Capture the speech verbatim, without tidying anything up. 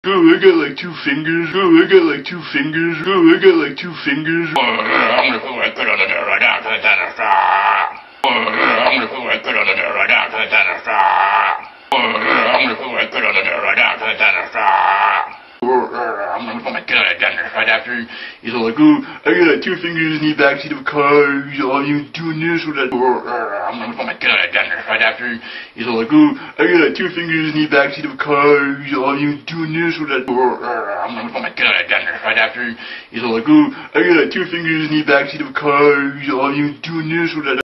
Oh, I got like two fingers. Oh, I got like two fingers. Oh, I got like two fingers. Oh, I'm gonna put my foot on the door right now to the tennis star. Oh, I'm gonna put my foot on the door right now to the tennis star. Oh, I'm gonna put my foot on the door right now to the tennis star. I'm gonna put my kid on the dentist right after he's all like, oh, I got like two fingers in the backseat of a car. He's all, you doing this with that. I'm gonna put my kid on the dentist right after he's all like, oh, I got like two fingers in the backseat of a car. He's all, you doing this with that. I'm gonna put my kid on the dentist right after he's all like, oh, I got like two fingers in the backseat of a car. He's all, you doing this with that.